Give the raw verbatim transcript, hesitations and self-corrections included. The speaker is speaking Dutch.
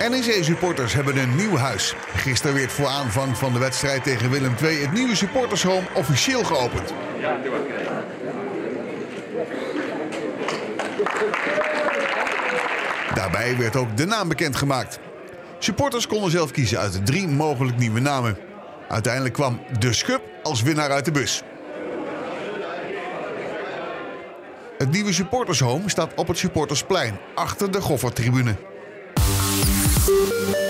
N E C-supporters hebben een nieuw huis. Gisteren werd voor aanvang van de wedstrijd tegen Willem twee het nieuwe supportershome officieel geopend. Daarbij werd ook de naam bekendgemaakt. Supporters konden zelf kiezen uit de drie mogelijk nieuwe namen. Uiteindelijk kwam De Schub als winnaar uit de bus. Het nieuwe supportershome staat op het Supportersplein, achter de Goffertribune.